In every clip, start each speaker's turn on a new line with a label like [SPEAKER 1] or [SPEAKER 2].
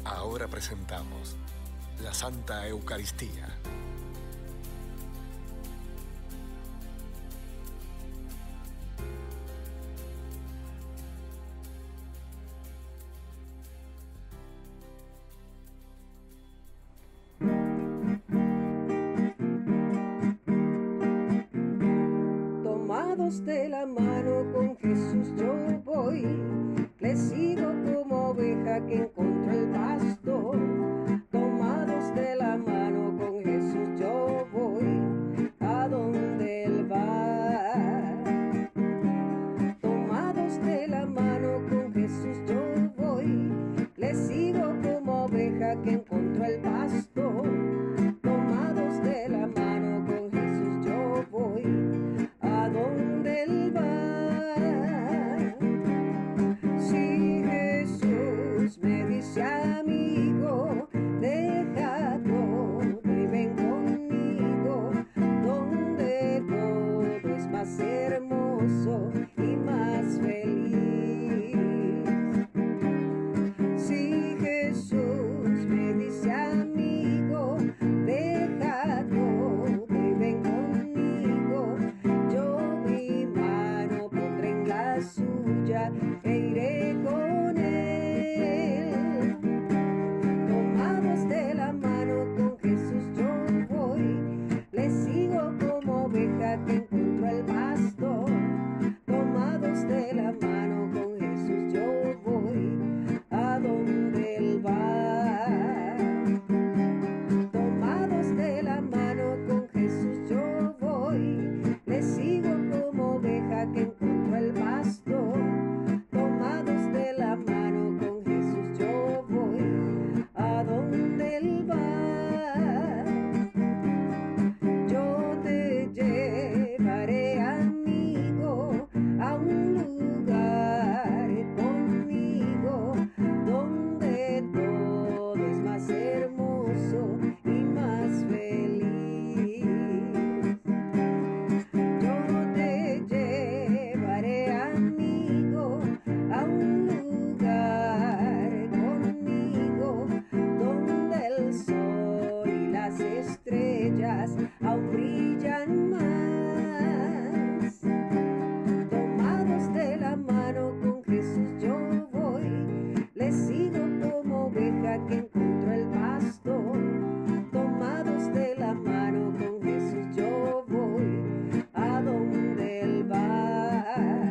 [SPEAKER 1] Ahora presentamos la Santa Eucaristía.
[SPEAKER 2] Tomados de la mano con Jesús yo voy, le sigo como oveja que encontró el pasto. Tomados de la mano con Jesús yo voy, a donde Él va. Tomados de la mano con Jesús yo voy, le sigo como oveja que encontró el pasto. Tomados de la mano con Jesús yo voy, a donde Él va. Si Jesús me dice amigo, deja todo y ven conmigo, donde todo es más hermoso y más feliz. Si Jesús me dice amigo, deja todo y ven conmigo, yo mi mano pondré en la suya e iré con Él. Tomados de la mano con Jesús yo voy, le sigo como oveja que encontró el pasto. Tomados de la mano con Jesús yo voy, a donde Él va. Tomados de la mano con Jesús yo voy, le sigo como oveja que encontró el pasto. Tomados de la mano con Jesús yo voy, a donde Él va. Yo te llevaré, amigo, a un lugar conmigo, donde todo es más hermoso y más feliz. Yo te llevaré, amigo, a un lugar conmigo, donde el sol y las estrellas aún brillan más. Tomados de la mano con Jesús yo voy, le sigo como oveja que encontró el pasto. Tomados de la mano con Jesús yo voy, a donde Él va.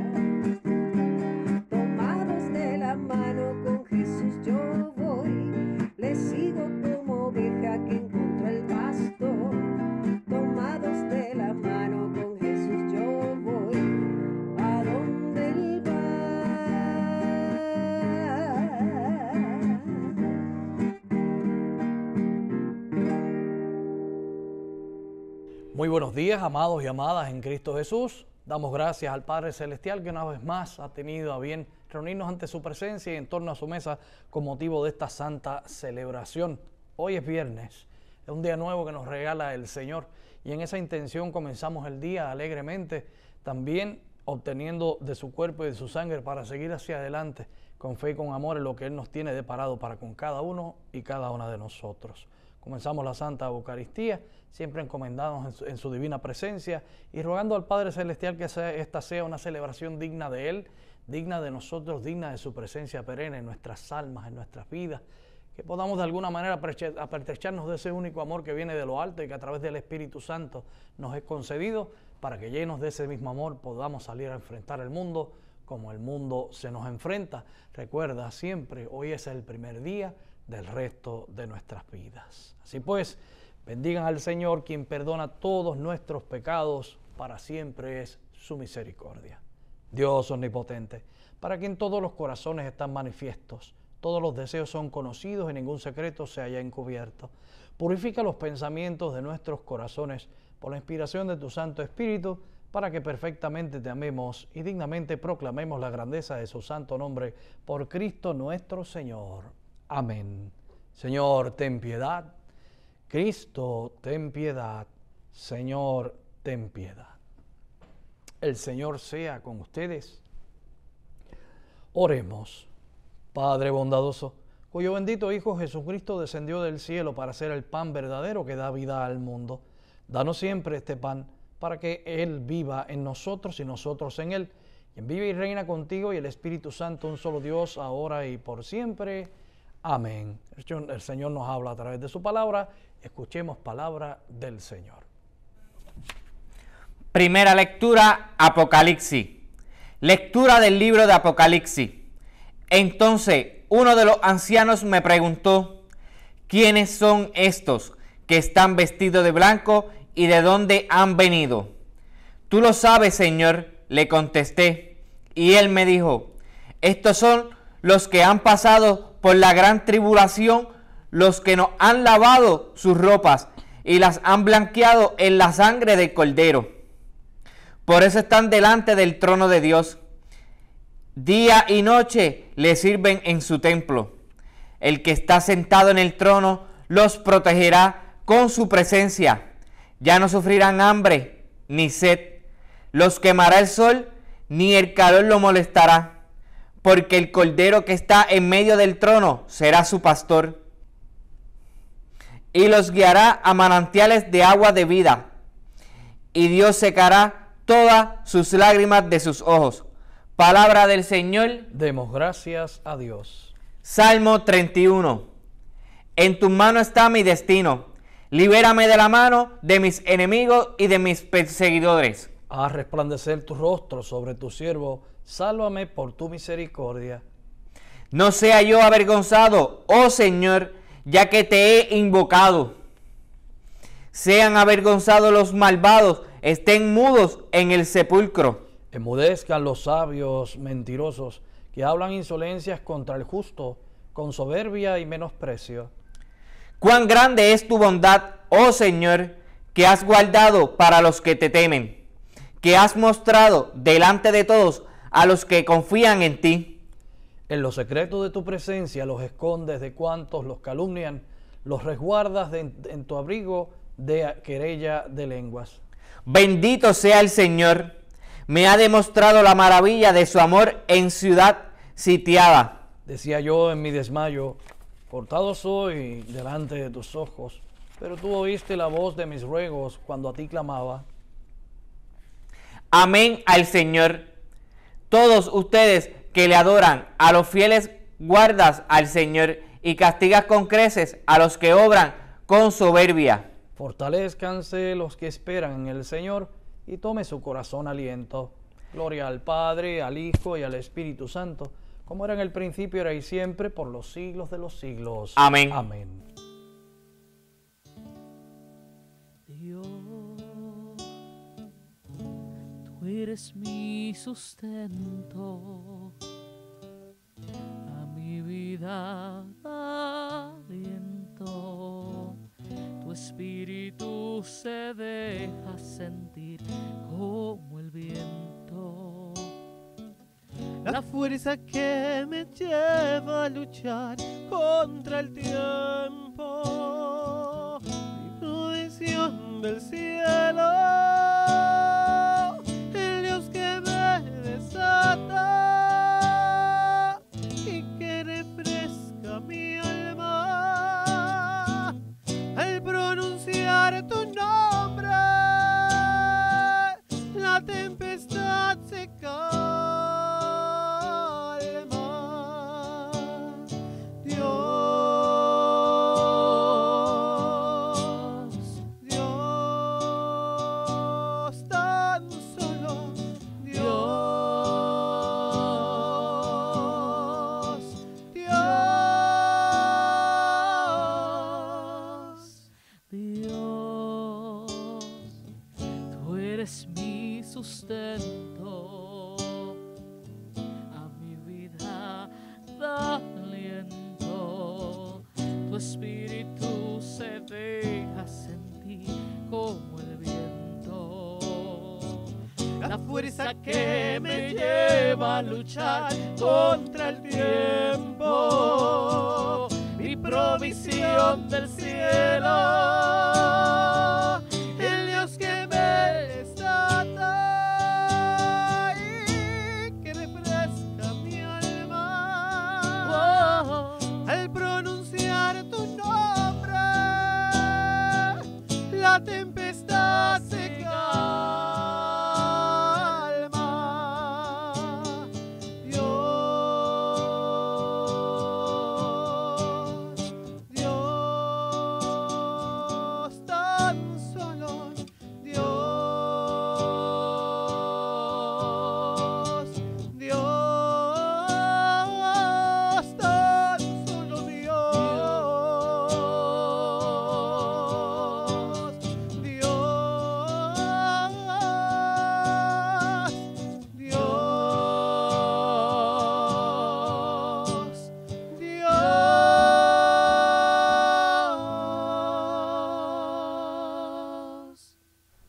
[SPEAKER 2] Tomados de la mano con Jesús yo voy, le sigo como oveja que encontró el pasto. Tomados de la mano con Jesús yo voy, a donde Él va.
[SPEAKER 3] Muy buenos días, amados y amadas en Cristo Jesús. Damos gracias al Padre Celestial que una vez más ha tenido a bien reunirnos ante su presencia y en torno a su mesa con motivo de esta santa celebración. Hoy es viernes, es un día nuevo que nos regala el Señor y en esa intención comenzamos el día alegremente, también obteniendo de su cuerpo y de su sangre para seguir hacia adelante con fe y con amor en lo que Él nos tiene deparado para con cada uno y cada una de nosotros. Comenzamos la Santa Eucaristía, siempre encomendándonos en su divina presencia y rogando al Padre Celestial que esta sea una celebración digna de Él, digna de nosotros, digna de su presencia perenne en nuestras almas, en nuestras vidas, que podamos de alguna manera apertrecharnos de ese único amor que viene de lo alto y que a través del Espíritu Santo nos es concedido, para que llenos de ese mismo amor podamos salir a enfrentar el mundo como el mundo se nos enfrenta. Recuerda siempre, hoy es el primer día del resto de nuestras vidas. Así pues, bendigan al Señor, quien perdona todos nuestros pecados, para siempre es su misericordia. Dios omnipotente, para quien todos los corazones están manifiestos, todos los deseos son conocidos y ningún secreto se haya encubierto. Purifica los pensamientos de nuestros corazones por la inspiración de tu Santo Espíritu, para que perfectamente te amemos y dignamente proclamemos la grandeza de su santo nombre, por Cristo nuestro Señor. Amén. Señor, ten piedad. Cristo, ten piedad. Señor, ten piedad. El Señor sea con ustedes. Oremos. Padre bondadoso, cuyo bendito Hijo Jesucristo descendió del cielo para ser el pan verdadero que da vida al mundo. Danos siempre este pan, para que Él viva en nosotros y nosotros en Él. Quien vive y reina contigo y el Espíritu Santo, un solo Dios, ahora y por siempre. Amén. El Señor nos habla a través de su palabra. Escuchemos palabra del Señor.
[SPEAKER 4] Primera lectura, Apocalipsis. Lectura del libro de Apocalipsis. Entonces uno de los ancianos me preguntó: ¿quiénes son estos que están vestidos de blanco y de dónde han venido? Tú lo sabes, Señor, le contesté. Y él me dijo: estos son los que han pasado por la gran tribulación, los que nos han lavado sus ropas y las han blanqueado en la sangre del Cordero. Por eso están delante del trono de Dios. Día y noche le sirven en su templo. El que está sentado en el trono los protegerá con su presencia. Ya no sufrirán hambre ni sed. Los quemará el sol, ni el calor lo molestará. Porque el Cordero que está en medio del trono será su pastor. Y los guiará a manantiales de agua de vida. Y Dios secará todas sus lágrimas de sus ojos. Palabra del Señor.
[SPEAKER 3] Demos gracias a Dios.
[SPEAKER 4] Salmo 31. En tus manos está mi destino. Libérame de la mano de mis enemigos y de mis perseguidores.
[SPEAKER 3] Haz resplandecer tu rostro sobre tu siervo. Sálvame por tu misericordia.
[SPEAKER 4] No sea yo avergonzado, oh Señor, ya que te he invocado. Sean avergonzados los malvados, estén mudos en el sepulcro.
[SPEAKER 3] Enmudezcan los sabios mentirosos que hablan insolencias contra el justo, con soberbia y menosprecio.
[SPEAKER 4] Cuán grande es tu bondad, oh Señor, que has guardado para los que te temen, que has mostrado delante de todos a los que confían en ti.
[SPEAKER 3] En lo secreto de tu presencia los escondes de cuantos los calumnian, los resguardas en tu abrigo de querella de lenguas.
[SPEAKER 4] Bendito sea el Señor, me ha demostrado la maravilla de su amor en ciudad sitiada.
[SPEAKER 3] Decía yo en mi desmayo: cortado soy delante de tus ojos, pero tú oíste la voz de mis ruegos cuando a ti clamaba.
[SPEAKER 4] Amén al Señor. Todos ustedes que le adoran, a los fieles guardas al Señor y castigas con creces a los que obran con soberbia.
[SPEAKER 3] Fortalezcanse los que esperan en el Señor y tome su corazón aliento. Gloria al Padre, al Hijo y al Espíritu Santo, como era en el principio, era y siempre, por los siglos de los siglos.
[SPEAKER 4] Amén.
[SPEAKER 3] Amén.
[SPEAKER 5] Dios, tú eres mi sustento, a mi vida da aliento. Tu espíritu se deja sentir como el viento. La fuerza que me lleva a luchar contra el tiempo. Mi provisión del cielo. El Dios que me desata y que refresca mi alma. Al pronunciar tu nombre, la tempestad se calma. Dios, tan solo Dios, tú eres mi sustento, a mi vida da aliento. Tu espíritu se deja sentir como el viento. La fuerza que me lleva a luchar contra el tiempo. Mi provisión del cielo. El Dios que me desata y que refresca mi alma. Al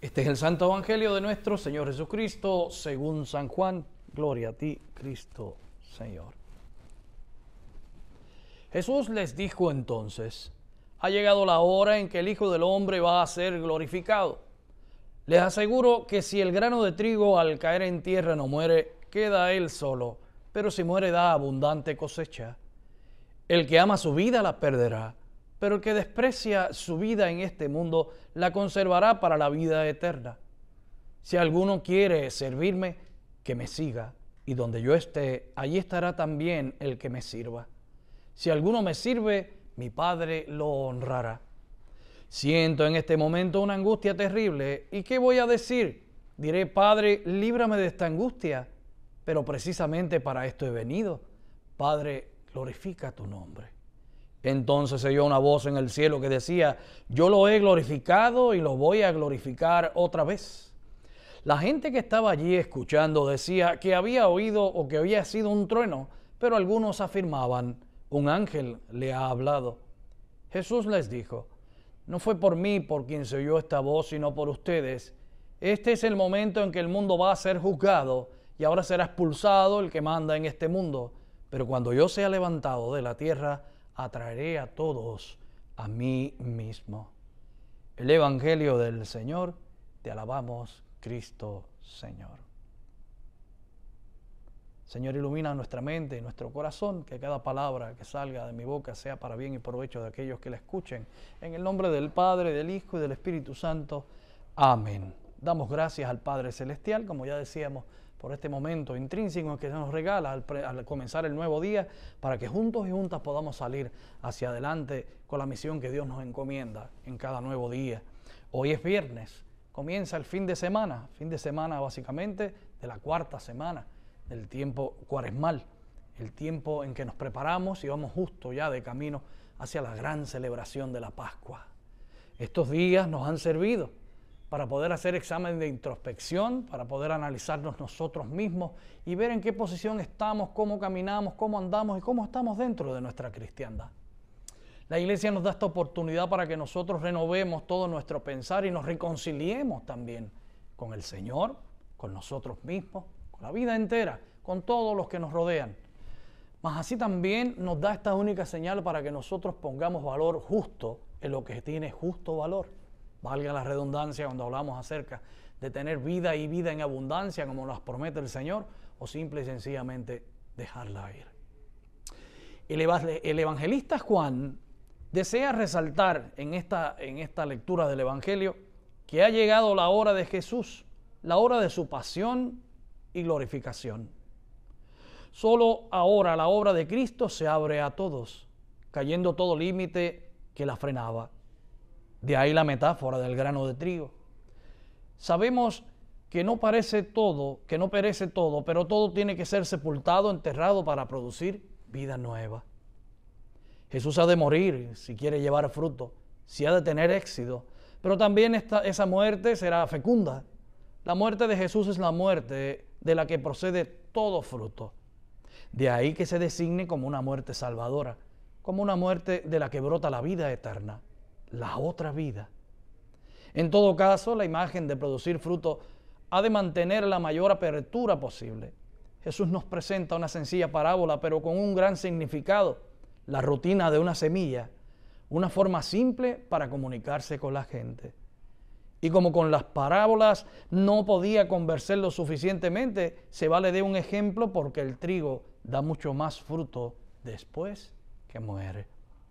[SPEAKER 3] Este es el Santo Evangelio de nuestro Señor Jesucristo, según San Juan. Gloria a ti, Cristo, Señor. Jesús les dijo entonces: ha llegado la hora en que el Hijo del Hombre va a ser glorificado. Les aseguro que si el grano de trigo al caer en tierra no muere, queda él solo, pero si muere da abundante cosecha. El que ama su vida la perderá, pero el que desprecia su vida en este mundo la conservará para la vida eterna. Si alguno quiere servirme, que me siga, y donde yo esté, allí estará también el que me sirva. Si alguno me sirve, mi Padre lo honrará. Siento en este momento una angustia terrible, ¿y qué voy a decir? Diré: Padre, líbrame de esta angustia, pero precisamente para esto he venido. Padre, glorifica tu nombre. Entonces se oyó una voz en el cielo que decía: yo lo he glorificado y lo voy a glorificar otra vez. La gente que estaba allí escuchando decía que había oído o que había sido un trueno, pero algunos afirmaban: un ángel le ha hablado. Jesús les dijo: no fue por mí por quien se oyó esta voz, sino por ustedes. Este es el momento en que el mundo va a ser juzgado y ahora será expulsado el que manda en este mundo. Pero cuando yo sea levantado de la tierra, atraeré a todos a mí mismo. El Evangelio del Señor. Te alabamos, Cristo Señor. Señor, ilumina nuestra mente y nuestro corazón, que cada palabra que salga de mi boca sea para bien y provecho de aquellos que la escuchen. En el nombre del Padre, del Hijo y del Espíritu Santo. Amén. Damos gracias al Padre Celestial, como ya decíamos, por este momento intrínseco que nos regala al comenzar el nuevo día, para que juntos y juntas podamos salir hacia adelante con la misión que Dios nos encomienda en cada nuevo día. Hoy es viernes, comienza el fin de semana básicamente de la cuarta semana del tiempo cuaresmal, el tiempo en que nos preparamos y vamos justo ya de camino hacia la gran celebración de la Pascua. Estos días nos han servido para poder hacer examen de introspección, para poder analizarnos nosotros mismos y ver en qué posición estamos, cómo caminamos, cómo andamos y cómo estamos dentro de nuestra cristiandad. La Iglesia nos da esta oportunidad para que nosotros renovemos todo nuestro pensar y nos reconciliemos también con el Señor, con nosotros mismos, con la vida entera, con todos los que nos rodean. Mas así también nos da esta única señal para que nosotros pongamos valor justo en lo que tiene justo valor. Valga la redundancia cuando hablamos acerca de tener vida y vida en abundancia como nos promete el Señor, o simple y sencillamente dejarla ir. El evangelista Juan desea resaltar en esta lectura del Evangelio que ha llegado la hora de Jesús, la hora de su pasión y glorificación. Solo ahora la obra de Cristo se abre a todos, cayendo todo límite que la frenaba. De ahí la metáfora del grano de trigo. Sabemos que no perece todo, pero todo tiene que ser sepultado, enterrado para producir vida nueva. Jesús ha de morir si quiere llevar fruto, si ha de tener éxito, pero también esa muerte será fecunda. La muerte de Jesús es la muerte de la que procede todo fruto. De ahí que se designe como una muerte salvadora, como una muerte de la que brota la vida eterna, la otra vida. En todo caso, la imagen de producir fruto ha de mantener la mayor apertura posible. Jesús nos presenta una sencilla parábola, pero con un gran significado, la rutina de una semilla, una forma simple para comunicarse con la gente. Y como con las parábolas no podía convencerlo suficientemente, se vale de un ejemplo porque el trigo da mucho más fruto después que muere.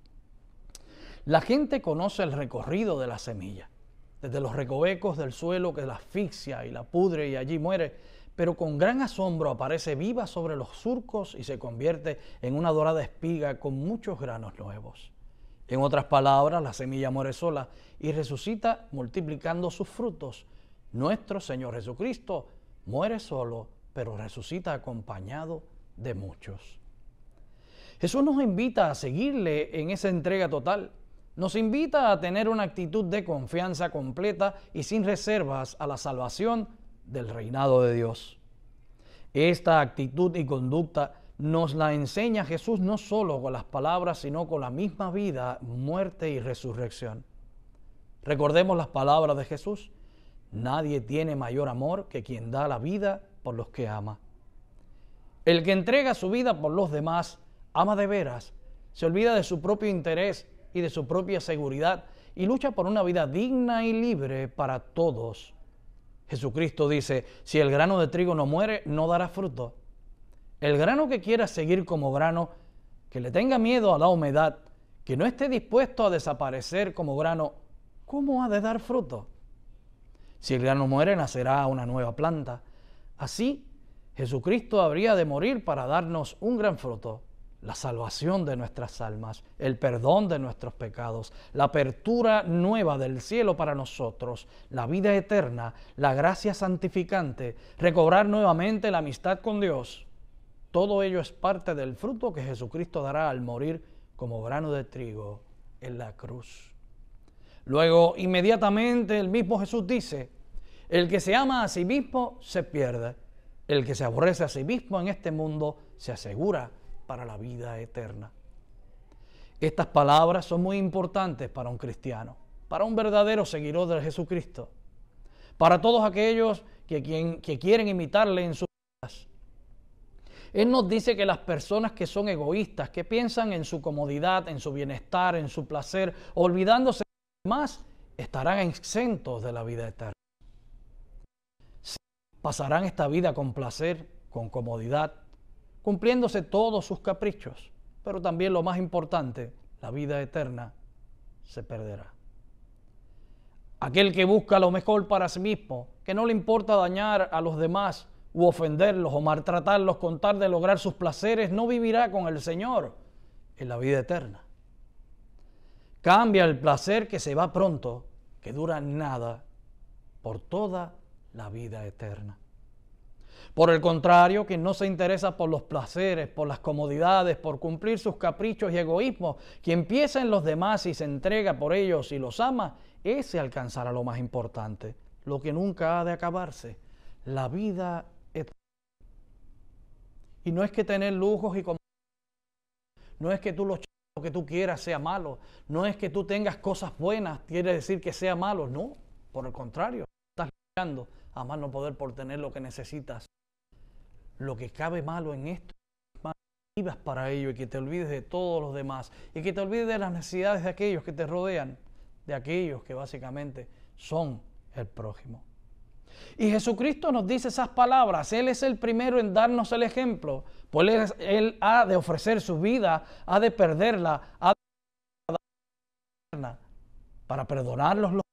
[SPEAKER 3] La gente conoce el recorrido de la semilla, desde los recovecos del suelo que la asfixia y la pudre y allí muere, pero con gran asombro aparece viva sobre los surcos y se convierte en una dorada espiga con muchos granos nuevos. En otras palabras, la semilla muere sola y resucita multiplicando sus frutos. Nuestro Señor Jesucristo muere solo, pero resucita acompañado de muchos. Jesús nos invita a seguirle en esa entrega total. Nos invita a tener una actitud de confianza completa y sin reservas a la salvación del reinado de Dios. Esta actitud y conducta nos la enseña Jesús no solo con las palabras, sino con la misma vida, muerte y resurrección. Recordemos las palabras de Jesús: Nadie tiene mayor amor que quien da la vida por los que ama. El que entrega su vida por los demás, ama de veras, se olvida de su propio interés y de su propia seguridad y lucha por una vida digna y libre para todos. Jesucristo dice, si el grano de trigo no muere, no dará fruto. El grano que quiera seguir como grano, que le tenga miedo a la humedad, que no esté dispuesto a desaparecer como grano, ¿cómo ha de dar fruto? Si el grano muere, nacerá una nueva planta. Así, Jesucristo habría de morir para darnos un gran fruto, la salvación de nuestras almas, el perdón de nuestros pecados, la apertura nueva del cielo para nosotros, la vida eterna, la gracia santificante, recobrar nuevamente la amistad con Dios. Todo ello es parte del fruto que Jesucristo dará al morir como grano de trigo en la cruz. Luego, inmediatamente, el mismo Jesús dice, el que se ama a sí mismo se pierde. El que se aborrece a sí mismo en este mundo se asegura para la vida eterna. Estas palabras son muy importantes para un cristiano, para un verdadero seguidor de Jesucristo, para todos aquellos que quieren imitarle en sus vidas. Él nos dice que las personas que son egoístas, que piensan en su comodidad, en su bienestar, en su placer, olvidándose de los demás, estarán exentos de la vida eterna. Pasarán esta vida con placer, con comodidad, cumpliéndose todos sus caprichos, pero también lo más importante, la vida eterna se perderá. Aquel que busca lo mejor para sí mismo, que no le importa dañar a los demás u ofenderlos o maltratarlos con tal de lograr sus placeres, no vivirá con el Señor en la vida eterna. Cambia el placer que se va pronto, que dura nada, por toda la vida eterna. Por el contrario, quien no se interesa por los placeres, por las comodidades, por cumplir sus caprichos y egoísmos, quien piensa en los demás y se entrega por ellos y los ama, ese alcanzará lo más importante, lo que nunca ha de acabarse, la vida eterna. Y no es que tener lujos y comodidades, no es que tú lo que tú quieras sea malo, no es que tú tengas cosas buenas, quiere decir que sea malo, no, por el contrario, estás luchando a más no poder por tener lo que necesitas. Lo que cabe malo en esto, vivas para ello y que te olvides de todos los demás y que te olvides de las necesidades de aquellos que te rodean, de aquellos que básicamente son el prójimo. Y Jesucristo nos dice esas palabras, Él es el primero en darnos el ejemplo, pues Él ha de ofrecer su vida, ha de perderla, ha de darla para perdonarlos los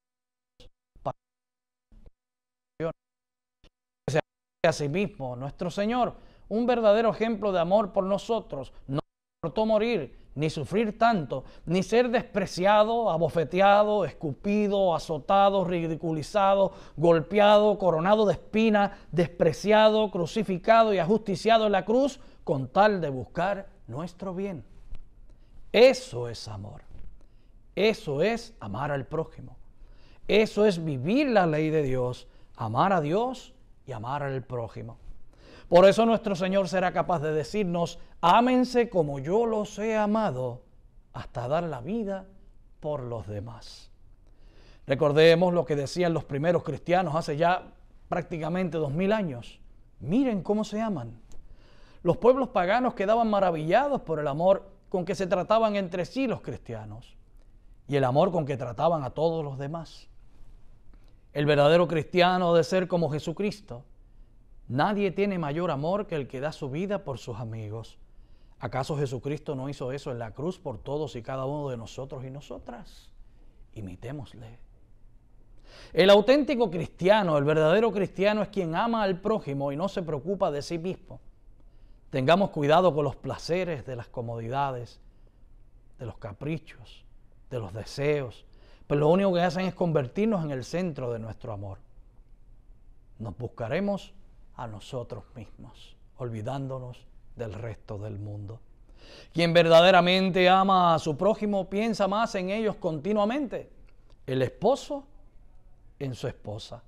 [SPEAKER 3] a sí mismo, nuestro Señor, un verdadero ejemplo de amor por nosotros, no soportó morir, ni sufrir tanto, ni ser despreciado, abofeteado, escupido, azotado, ridiculizado, golpeado, coronado de espinas, despreciado, crucificado y ajusticiado en la cruz, con tal de buscar nuestro bien. Eso es amor. Eso es amar al prójimo. Eso es vivir la ley de Dios, amar a Dios y amar al prójimo. Por eso nuestro Señor será capaz de decirnos, ámense como yo los he amado, hasta dar la vida por los demás. Recordemos lo que decían los primeros cristianos hace ya prácticamente 2000 años. Miren cómo se aman. Los pueblos paganos quedaban maravillados por el amor con que se trataban entre sí los cristianos y el amor con que trataban a todos los demás. El verdadero cristiano ha de ser como Jesucristo. Nadie tiene mayor amor que el que da su vida por sus amigos. ¿Acaso Jesucristo no hizo eso en la cruz por todos y cada uno de nosotros y nosotras? Imitémosle. El auténtico cristiano, el verdadero cristiano es quien ama al prójimo y no se preocupa de sí mismo. Tengamos cuidado con los placeres de las comodidades, de los caprichos, de los deseos, pues lo único que hacen es convertirnos en el centro de nuestro amor. Nos buscaremos a nosotros mismos, olvidándonos del resto del mundo. Quien verdaderamente ama a su prójimo piensa más en ellos continuamente. El esposo en su esposa.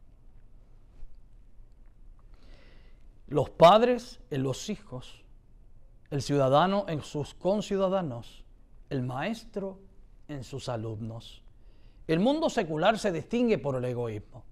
[SPEAKER 3] Los padres en los hijos. El ciudadano en sus conciudadanos. El maestro en sus alumnos. El mundo secular se distingue por el egoísmo.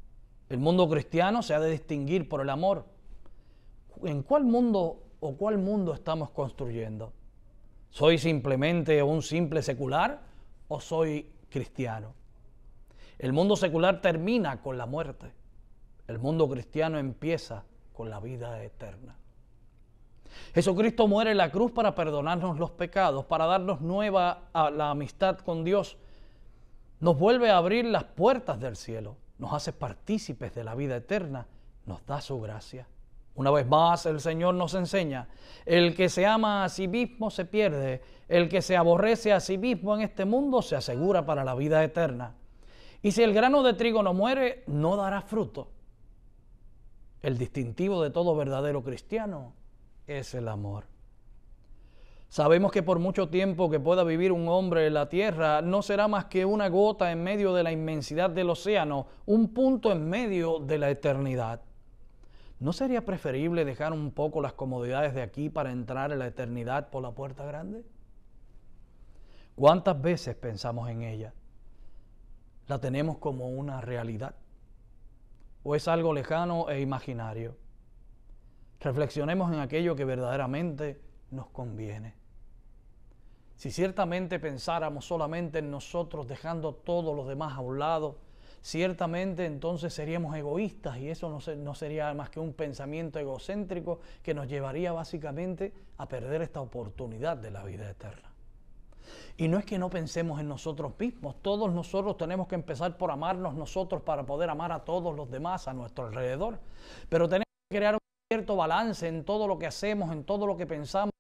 [SPEAKER 3] El mundo cristiano se ha de distinguir por el amor. ¿En cuál mundo o cuál mundo estamos construyendo? ¿Soy simplemente un simple secular o soy cristiano? El mundo secular termina con la muerte. El mundo cristiano empieza con la vida eterna. Jesucristo muere en la cruz para perdonarnos los pecados, para darnos nueva a la amistad con Dios. Nos vuelve a abrir las puertas del cielo, nos hace partícipes de la vida eterna, nos da su gracia. Una vez más, el Señor nos enseña, el que se ama a sí mismo se pierde, el que se aborrece a sí mismo en este mundo se asegura para la vida eterna. Y si el grano de trigo no muere, no dará fruto. El distintivo de todo verdadero cristiano es el amor. Sabemos que por mucho tiempo que pueda vivir un hombre en la tierra, no será más que una gota en medio de la inmensidad del océano, un punto en medio de la eternidad. ¿No sería preferible dejar un poco las comodidades de aquí para entrar en la eternidad por la puerta grande? ¿Cuántas veces pensamos en ella? ¿La tenemos como una realidad? ¿O es algo lejano e imaginario? Reflexionemos en aquello que verdaderamente nos conviene. Si ciertamente pensáramos solamente en nosotros, dejando todos los demás a un lado, ciertamente entonces seríamos egoístas y eso no sería más que un pensamiento egocéntrico que nos llevaría básicamente a perder esta oportunidad de la vida eterna. Y no es que no pensemos en nosotros mismos, todos nosotros tenemos que empezar por amarnos nosotros para poder amar a todos los demás a nuestro alrededor, pero tenemos que crear un cierto balance en todo lo que hacemos, en todo lo que pensamos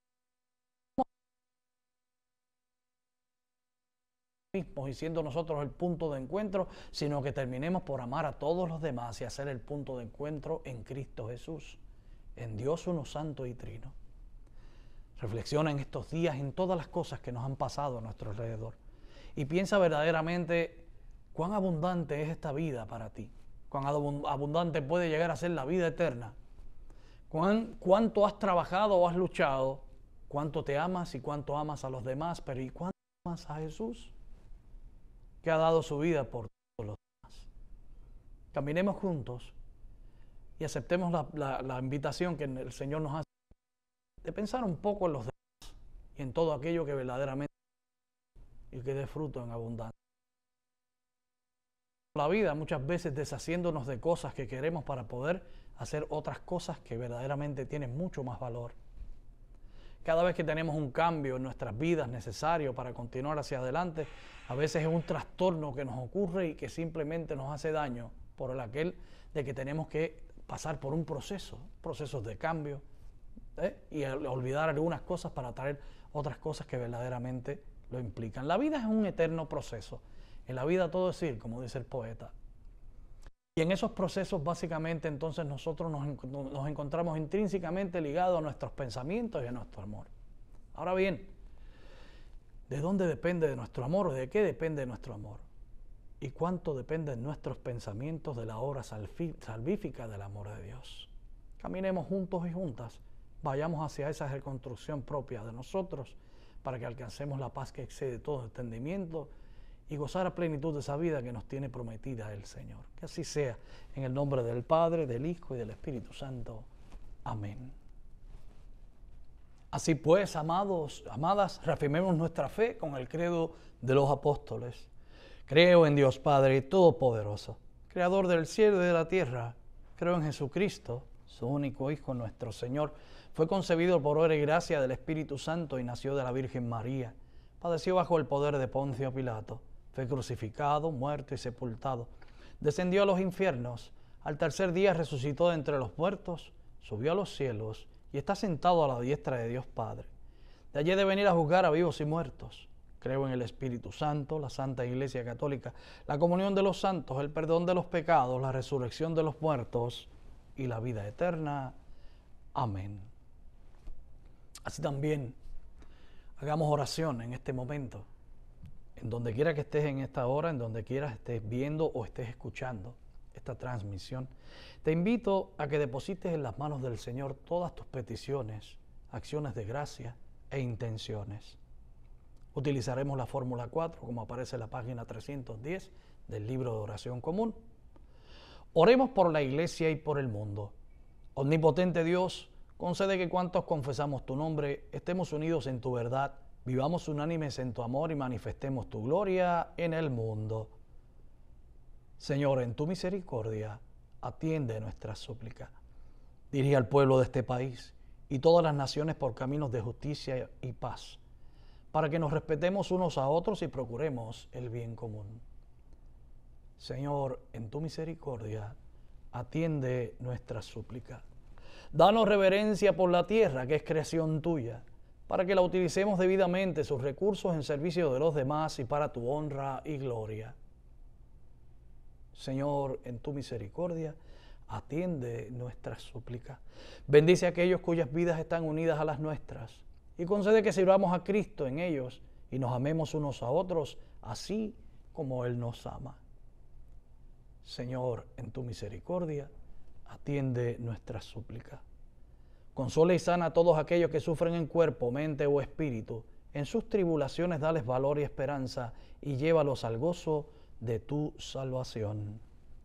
[SPEAKER 3] mismos y siendo nosotros el punto de encuentro, sino que terminemos por amar a todos los demás y hacer el punto de encuentro en Cristo Jesús, en Dios uno santo y trino. Reflexiona en estos días en todas las cosas que nos han pasado a nuestro alrededor y piensa verdaderamente cuán abundante es esta vida para ti, cuán abundante puede llegar a ser la vida eterna, cuánto has trabajado o has luchado, cuánto te amas y cuánto amas a los demás, pero ¿y cuánto amas a Jesús, que ha dado su vida por todos los demás? Caminemos juntos y aceptemos la invitación que el Señor nos hace de pensar un poco en los demás y en todo aquello que verdaderamente y que dé fruto en abundancia. La vida muchas veces deshaciéndonos de cosas que queremos para poder hacer otras cosas que verdaderamente tienen mucho más valor. Cada vez que tenemos un cambio en nuestras vidas necesario para continuar hacia adelante, a veces es un trastorno que nos ocurre y que simplemente nos hace daño por el aquel de que tenemos que pasar por un procesos de cambio, y olvidar algunas cosas para traer otras cosas que verdaderamente lo implican. La vida es un eterno proceso. En la vida todo es ir, como dice el poeta. Y en esos procesos básicamente entonces nosotros nos encontramos intrínsecamente ligados a nuestros pensamientos y a nuestro amor. Ahora bien, ¿de dónde depende de nuestro amor o de qué depende de nuestro amor? ¿Y cuánto dependen nuestros pensamientos de la obra salvífica del amor de Dios? Caminemos juntos y juntas, vayamos hacia esa reconstrucción propia de nosotros para que alcancemos la paz que excede todo entendimiento y gozar a plenitud de esa vida que nos tiene prometida el Señor. Que así sea, en el nombre del Padre, del Hijo y del Espíritu Santo. Amén. Así pues, amados, amadas, reafirmemos nuestra fe con el credo de los apóstoles. Creo en Dios Padre Todopoderoso, Creador del cielo y de la tierra. Creo en Jesucristo, su único Hijo, nuestro Señor. Fue concebido por obra y gracia del Espíritu Santo y nació de la Virgen María. Padeció bajo el poder de Poncio Pilato. Fue crucificado, muerto y sepultado. Descendió a los infiernos. Al tercer día resucitó de entre los muertos, subió a los cielos y está sentado a la diestra de Dios Padre. De allí de venir a juzgar a vivos y muertos. Creo en el Espíritu Santo, la Santa Iglesia Católica, la comunión de los santos, el perdón de los pecados, la resurrección de los muertos y la vida eterna. Amén. Así también, hagamos oración en este momento, en donde quiera que estés en esta hora, en donde quiera estés viendo o estés escuchando esta transmisión. Te invito a que deposites en las manos del Señor todas tus peticiones, acciones de gracia e intenciones. Utilizaremos la fórmula 4, como aparece en la página 310 del libro de oración común. Oremos por la iglesia y por el mundo. Omnipotente Dios, concede que cuantos confesamos tu nombre, estemos unidos en tu verdad, vivamos unánimes en tu amor y manifestemos tu gloria en el mundo. Señor, en tu misericordia, atiende nuestra súplica. Dirige al pueblo de este país y todas las naciones por caminos de justicia y paz, para que nos respetemos unos a otros y procuremos el bien común. Señor, en tu misericordia, atiende nuestra súplica. Danos reverencia por la tierra, que es creación tuya, para que la utilicemos debidamente, sus recursos en servicio de los demás y para tu honra y gloria. Señor, en tu misericordia, atiende nuestra súplica. Bendice a aquellos cuyas vidas están unidas a las nuestras y concede que sirvamos a Cristo en ellos y nos amemos unos a otros, así como Él nos ama. Señor, en tu misericordia, atiende nuestra súplica. Consola y sana a todos aquellos que sufren en cuerpo, mente o espíritu. En sus tribulaciones dales valor y esperanza y llévalos al gozo de tu salvación.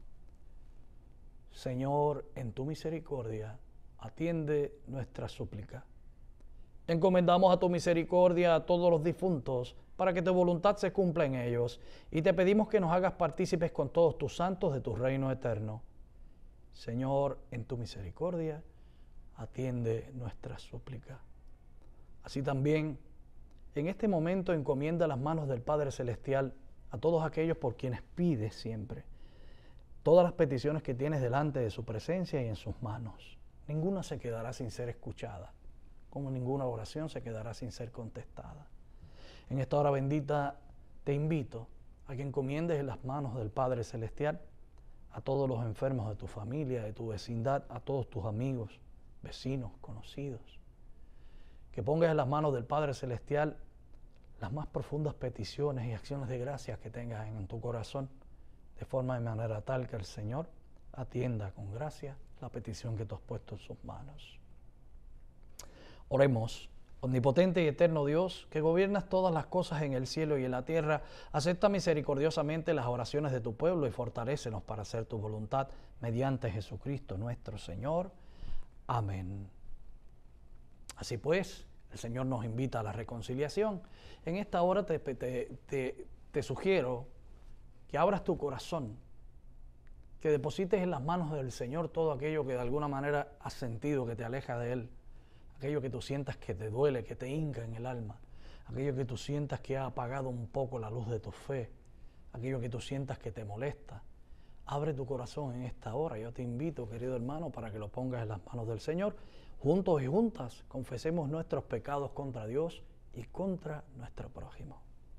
[SPEAKER 3] Señor, en tu misericordia, atiende nuestra súplica. Encomendamos a tu misericordia a todos los difuntos, para que tu voluntad se cumpla en ellos, y te pedimos que nos hagas partícipes con todos tus santos de tu reino eterno. Señor, en tu misericordia, atiende nuestra súplica. Así también, en este momento encomienda las manos del Padre Celestial a todos aquellos por quienes pides siempre, todas las peticiones que tienes delante de su presencia y en sus manos. Ninguna se quedará sin ser escuchada, como ninguna oración se quedará sin ser contestada. En esta hora bendita te invito a que encomiendes en las manos del Padre Celestial a todos los enfermos de tu familia, de tu vecindad, a todos tus amigos, vecinos, conocidos. Que pongas en las manos del Padre Celestial las más profundas peticiones y acciones de gracias que tengas en tu corazón, de forma y manera tal que el Señor atienda con gracia la petición que tú has puesto en sus manos. Oremos. Omnipotente y eterno Dios, que gobiernas todas las cosas en el cielo y en la tierra, acepta misericordiosamente las oraciones de tu pueblo y fortalécenos para hacer tu voluntad mediante Jesucristo nuestro Señor. Amén. Así pues, el Señor nos invita a la reconciliación. En esta hora te sugiero que abras tu corazón, que deposites en las manos del Señor todo aquello que de alguna manera has sentido que te aleja de Él, aquello que tú sientas que te duele, que te hinca en el alma, aquello que tú sientas que ha apagado un poco la luz de tu fe, aquello que tú sientas que te molesta. Abre tu corazón en esta hora. Yo te invito, querido hermano, para que lo pongas en las manos del Señor. Juntos y juntas confesemos nuestros pecados contra Dios y contra nuestro prójimo.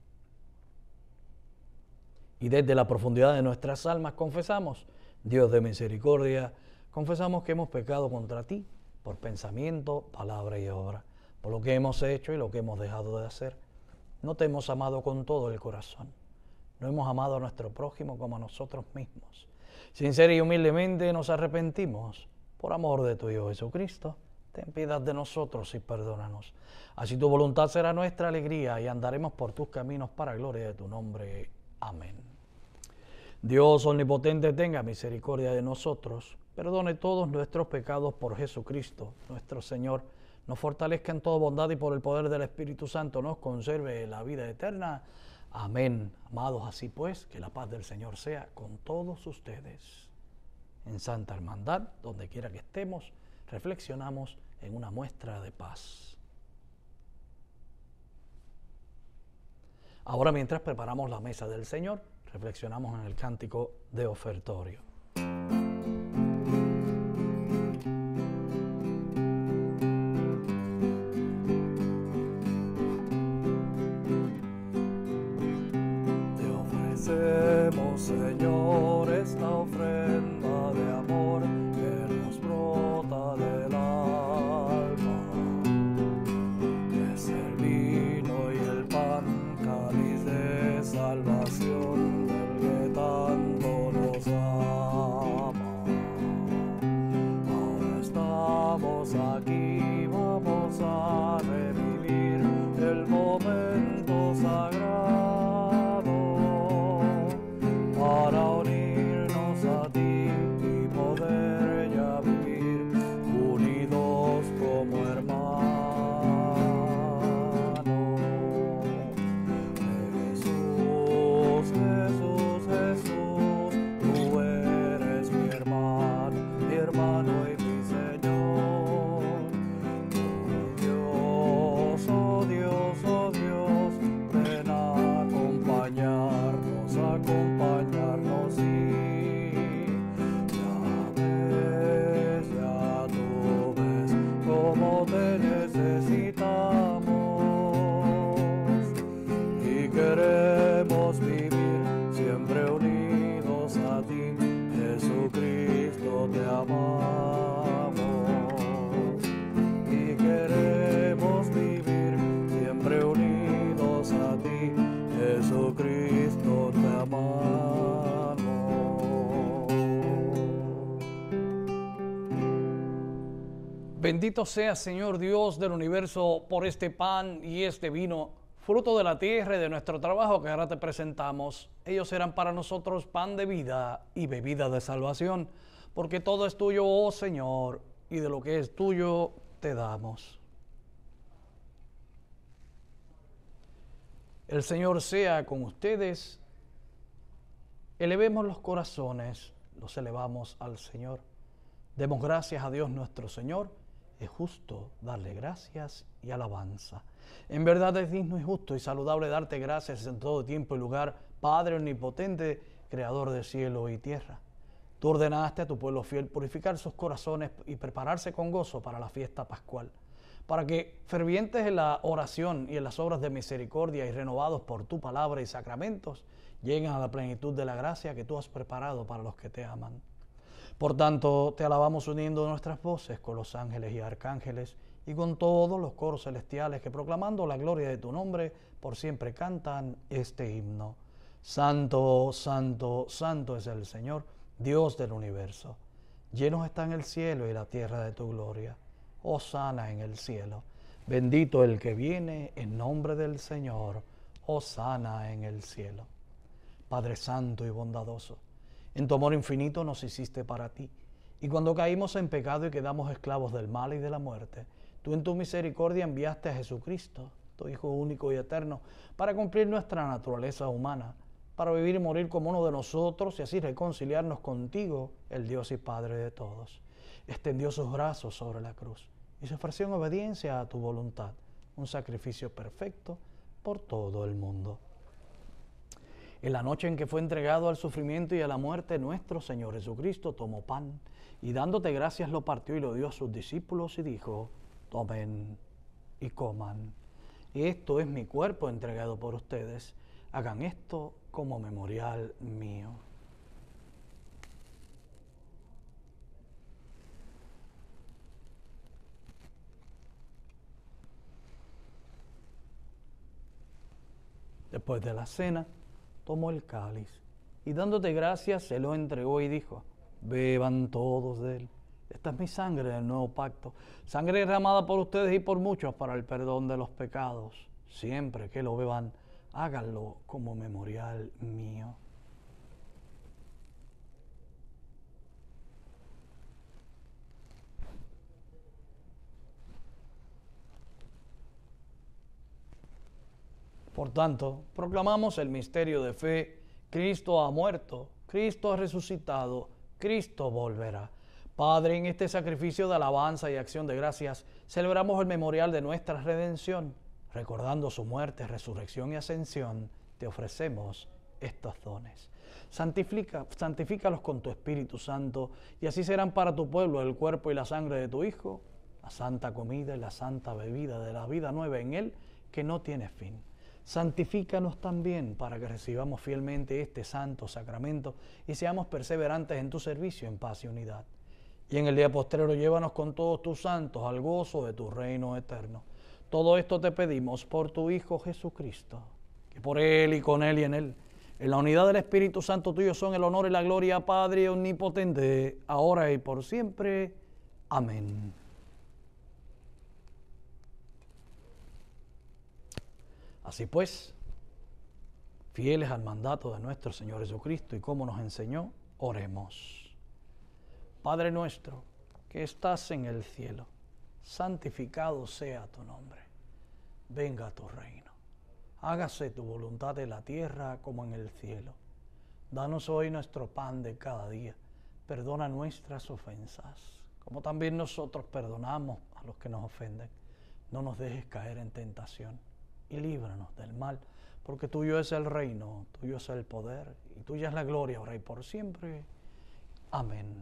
[SPEAKER 3] Y desde la profundidad de nuestras almas confesamos: Dios de misericordia, confesamos que hemos pecado contra ti, por pensamiento, palabra y obra, por lo que hemos hecho y lo que hemos dejado de hacer. No te hemos amado con todo el corazón. No hemos amado a nuestro prójimo como a nosotros mismos. Sincera y humildemente nos arrepentimos. Por amor de tu Hijo Jesucristo, ten piedad de nosotros y perdónanos. Así tu voluntad será nuestra alegría y andaremos por tus caminos para gloria de tu nombre. Amén. Dios omnipotente tenga misericordia de nosotros, perdone todos nuestros pecados por Jesucristo, nuestro Señor, nos fortalezca en toda bondad y por el poder del Espíritu Santo nos conserve la vida eterna. Amén. Amados, así pues, que la paz del Señor sea con todos ustedes. En santa hermandad, donde quiera que estemos, reflexionamos en una muestra de paz. Ahora, mientras preparamos la mesa del Señor, reflexionamos en el cántico de ofertorio.
[SPEAKER 6] Señor, esta ofrenda de amor que nos brota del alma, es el vino y el pan, cáliz de salvación del que tanto nos ama. Ahora estamos aquí, vamos a revivir el momento sagrado para unirnos a ti Jesucristo te amamos.
[SPEAKER 3] Bendito sea, Señor Dios del universo, por este pan y este vino, fruto de la tierra y de nuestro trabajo que ahora te presentamos. Ellos serán para nosotros pan de vida y bebida de salvación, porque todo es tuyo, oh Señor, y de lo que es tuyo te damos. El Señor sea con ustedes. Elevemos los corazones, los elevamos al Señor. Demos gracias a Dios nuestro Señor. Es justo darle gracias y alabanza. En verdad es digno y justo y saludable darte gracias en todo tiempo y lugar, Padre omnipotente, Creador de cielo y tierra. Tú ordenaste a tu pueblo fiel purificar sus corazones y prepararse con gozo para la fiesta pascual, para que, fervientes en la oración y en las obras de misericordia y renovados por tu palabra y sacramentos, lleguen a la plenitud de la gracia que tú has preparado para los que te aman. Por tanto, te alabamos uniendo nuestras voces con los ángeles y arcángeles y con todos los coros celestiales que, proclamando la gloria de tu nombre, por siempre cantan este himno. Santo, santo, santo es el Señor, Dios del universo. Llenos están el cielo y la tierra de tu gloria. Hosana en el cielo. Bendito el que viene en nombre del Señor. Hosana en el cielo. Padre santo y bondadoso, en tu amor infinito nos hiciste para ti. Y cuando caímos en pecado y quedamos esclavos del mal y de la muerte, tú en tu misericordia enviaste a Jesucristo, tu Hijo único y eterno, para cumplir nuestra naturaleza humana, para vivir y morir como uno de nosotros y así reconciliarnos contigo, el Dios y Padre de todos. Extendió sus brazos sobre la cruz y se ofreció en obediencia a tu voluntad, un sacrificio perfecto por todo el mundo. En la noche en que fue entregado al sufrimiento y a la muerte, nuestro Señor Jesucristo tomó pan y dándote gracias lo partió y lo dio a sus discípulos y dijo: tomen y coman. Esto es mi cuerpo entregado por ustedes. Hagan esto como memorial mío. Después de la cena, tomó el cáliz y dándote gracias se lo entregó y dijo: beban todos de él. Esta es mi sangre del nuevo pacto, sangre derramada por ustedes y por muchos para el perdón de los pecados. Siempre que lo beban, háganlo como memorial mío. Por tanto, proclamamos el misterio de fe. Cristo ha muerto, Cristo ha resucitado, Cristo volverá. Padre, en este sacrificio de alabanza y acción de gracias, celebramos el memorial de nuestra redención. Recordando su muerte, resurrección y ascensión, te ofrecemos estos dones. Santifícalos con tu Espíritu Santo, y así serán para tu pueblo el cuerpo y la sangre de tu Hijo, la santa comida y la santa bebida de la vida nueva en Él, que no tiene fin. Santifícanos también para que recibamos fielmente este santo sacramento y seamos perseverantes en tu servicio en paz y unidad. Y en el día postrero llévanos con todos tus santos al gozo de tu reino eterno. Todo esto te pedimos por tu Hijo Jesucristo, que por Él y con Él y en la unidad del Espíritu Santo tuyo son el honor y la gloria, Padre omnipotente, ahora y por siempre. Amén. Así pues, fieles al mandato de nuestro Señor Jesucristo y como nos enseñó, oremos. Padre nuestro, que estás en el cielo, santificado sea tu nombre. Venga tu reino. Hágase tu voluntad en la tierra como en el cielo. Danos hoy nuestro pan de cada día. Perdona nuestras ofensas, como también nosotros perdonamos a los que nos ofenden. No nos dejes caer en tentación y líbranos del mal, porque tuyo es el reino, tuyo es el poder y tuya es la gloria, ahora y por siempre. Amén.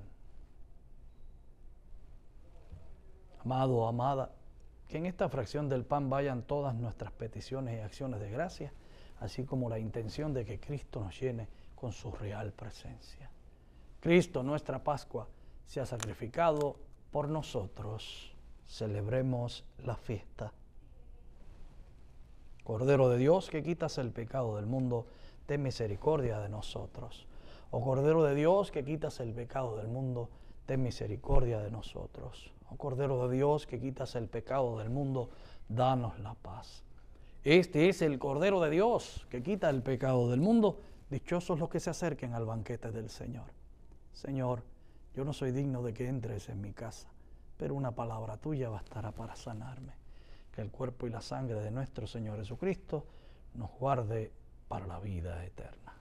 [SPEAKER 3] Amado o amada, que en esta fracción del pan vayan todas nuestras peticiones y acciones de gracia, así como la intención de que Cristo nos llene con su real presencia. Cristo, nuestra Pascua, se ha sacrificado por nosotros. Celebremos la fiesta. Cordero de Dios, que quitas el pecado del mundo, ten misericordia de nosotros. Oh Cordero de Dios, que quitas el pecado del mundo, ten misericordia de nosotros. Oh Cordero de Dios, que quitas el pecado del mundo, danos la paz. Este es el Cordero de Dios, que quita el pecado del mundo. Dichosos los que se acerquen al banquete del Señor. Señor, yo no soy digno de que entres en mi casa, pero una palabra tuya bastará para sanarme. Que el cuerpo y la sangre de nuestro Señor Jesucristo nos guarde para la vida eterna.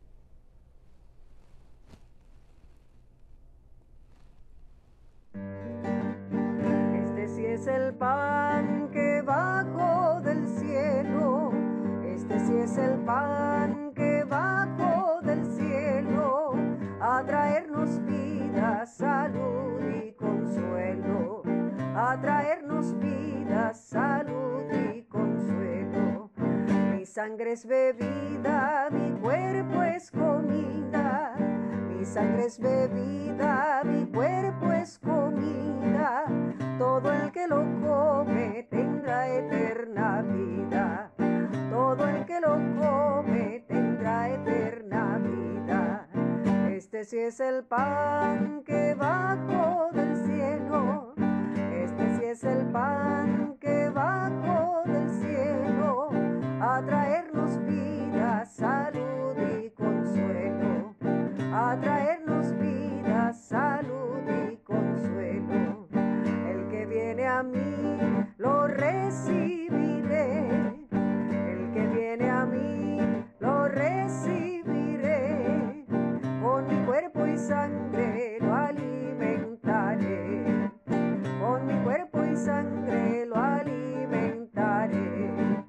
[SPEAKER 2] Este sí es el pan que bajó del cielo. Este sí es el pan que bajó del cielo a traernos vida, salud y consuelo. A traernos vida, salud y consuelo. Mi sangre es bebida, mi cuerpo es comida. Mi sangre es bebida, mi cuerpo es comida. Todo el que lo come tendrá eterna vida. Todo el que lo come tendrá eterna vida. Este sí es el pan que bajó del cielo. Este sí es el pan que bajó del cielo a traernos vida, salud y consuelo. A traernos vida, salud y consuelo. El que viene a mí lo recibiré. El que viene a mí lo recibiré. Con mi cuerpo y sangre lo alimentaré. Con mi cuerpo y sangre lo alimentaré.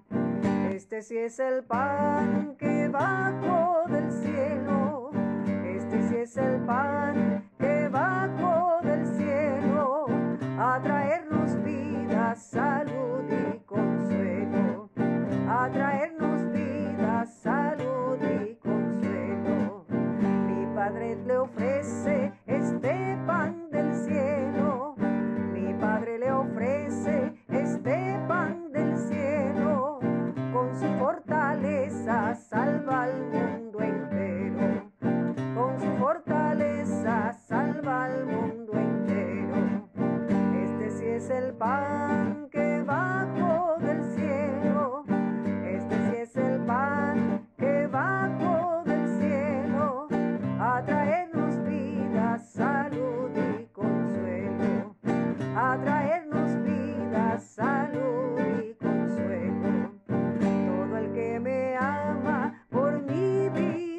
[SPEAKER 2] Este sí es el pan que bajó del cielo. Este sí es el pan que bajó del cielo a traernos vida, salud y consuelo. A traernos vida, salud y consuelo. Mi Padre le ofrece este pan del cielo. Mi Padre le ofrece este pan del cielo. Con su fortaleza salva al mundo entero. Con su fortaleza salva al mundo entero. Este sí es el pan que bajó del cielo. Este sí es el pan que bajó del cielo a traernos vida, salud y consuelo. A traernos vida, salud y consuelo. Todo el que me ama por mí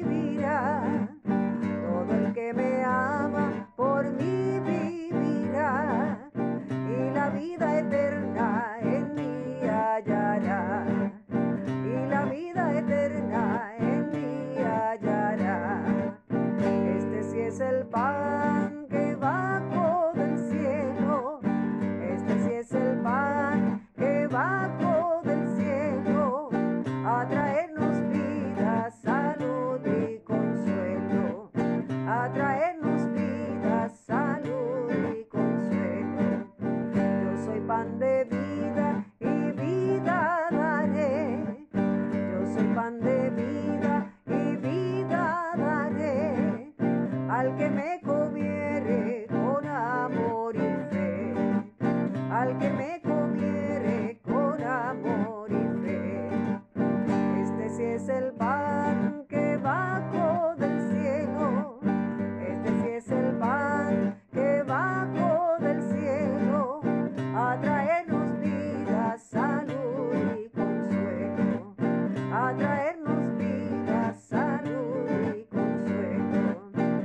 [SPEAKER 2] vivirá. Todo el que me ama por mí vivirá. Y la vida eterna en mí hallará. Y la vida eterna en mí hallará. Este sí es el pan que bajó del cielo. Este sí es el pan que bajó del cielo a traernos vida, salud y consuelo. A traernos vida, salud y consuelo. Yo soy pan de vida y vida daré. Yo soy pan de vida y vida daré. Al que me comiere con amor y fe. Al que me comiere con amor y fe. Este sí es el pan que bajó del cielo. Este sí es el pan que bajó del cielo a traernos vida, salud y consuelo. A traernos vida, salud y consuelo.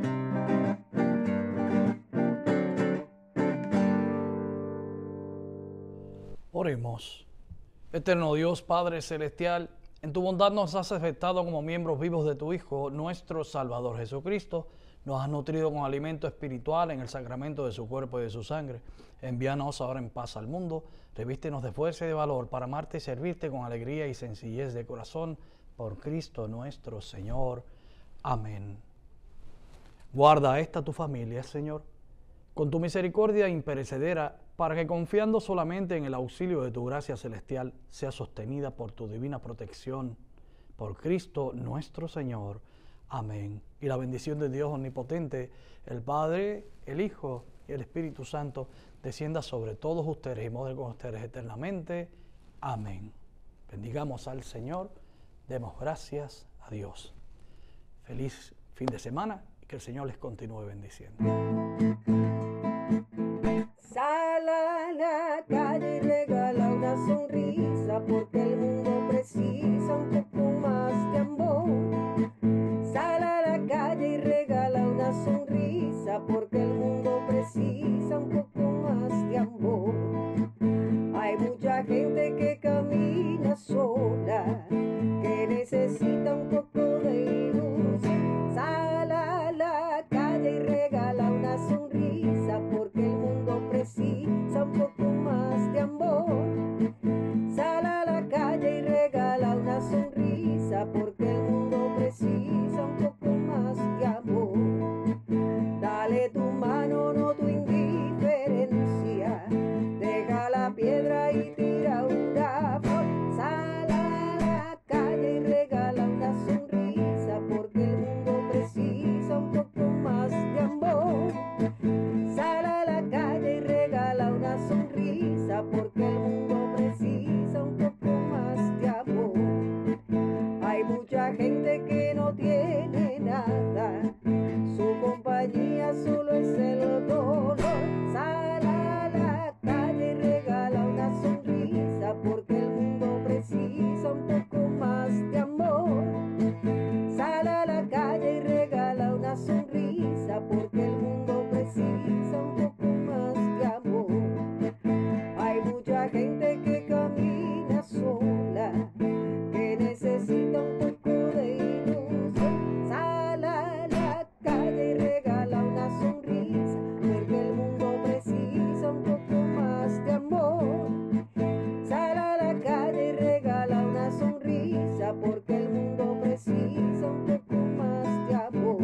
[SPEAKER 3] Oremos. Eterno Dios, Padre Celestial, en tu bondad nos has aceptado como miembros vivos de tu Hijo, nuestro Salvador Jesucristo. Nos has nutrido con alimento espiritual en el sacramento de su cuerpo y de su sangre. Envíanos ahora en paz al mundo. Revístenos de fuerza y de valor para amarte y servirte con alegría y sencillez de corazón. Por Cristo nuestro Señor. Amén. Guarda a esta tu familia, Señor. Con tu misericordia imperecedera, para que confiando solamente en el auxilio de tu gracia celestial, sea sostenida por tu divina protección, por Cristo nuestro Señor. Amén. Y la bendición de Dios omnipotente, el Padre, el Hijo y el Espíritu Santo, descienda sobre todos ustedes y more con ustedes eternamente. Amén. Bendigamos al Señor, demos gracias a Dios. Feliz fin de semana y que el Señor les continúe bendiciendo.
[SPEAKER 2] Sal a la calle y regala una sonrisa, porque el mundo precisa un poco más de amor. Sal a la calle y regala una sonrisa, porque el mundo precisa un poco más de amor. Hay mucha gente que camina sola, que necesita un poco de ilusión. Sal a la calle y regala una sonrisa, porque el mundo precisa un poco más de amor. Sal a la calle y regala una sonrisa, porque el mundo precisa un poco más de amor. Dale tu mano, no tu indiferencia, deja la piedra y tira una flor. Sal a la calle y regala una sonrisa, porque el mundo precisa un poco más de amor. Sal a la calle y regala una sonrisa, porque el mundo precisa un poco más de amor. Hay mucha gente que no tiene nada, su compañía solo es el dolor. Sal a la calle y regala una sonrisa, porque el mundo precisa un poco más de amor. Sal a la calle y regala una sonrisa, porque el mundo precisa un poco más de amor. Hay mucha gente que camina sola, que necesita un poco de ilusión. Sal a la calle y regala una sonrisa, porque el mundo precisa un poco más de amor. Sal a la calle y regala una sonrisa, porque el mundo precisa un poco más de amor.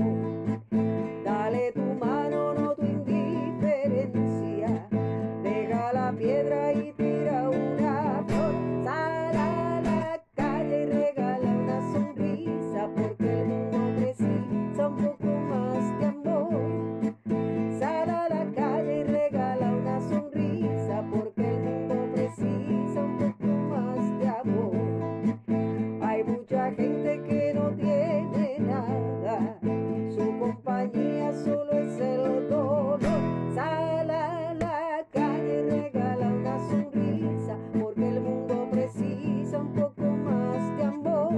[SPEAKER 2] Dale tu mano, no tu indiferencia, deja la piedra y tira una flor. Sal a la calle y regala una sonrisa, porque el mundo precisa un poco más de amor. Sal a la calle y regala una sonrisa, porque el mundo precisa un poco más de amor. Hay mucha gente que no tiene nada, su compañía solo es el dolor. Sal a la calle y regala una sonrisa, porque el mundo precisa un poco más de amor.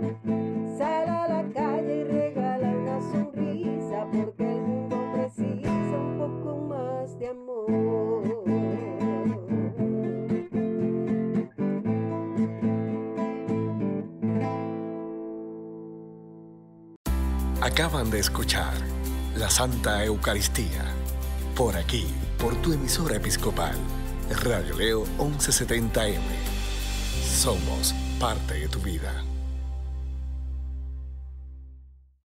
[SPEAKER 2] Sal a la calle y regala una sonrisa, porque el mundo precisa un poco más de amor.
[SPEAKER 1] Acaban de escuchar la Santa Eucaristía, por aquí, por tu emisora episcopal, Radio Leo 1170M. Somos parte de tu vida.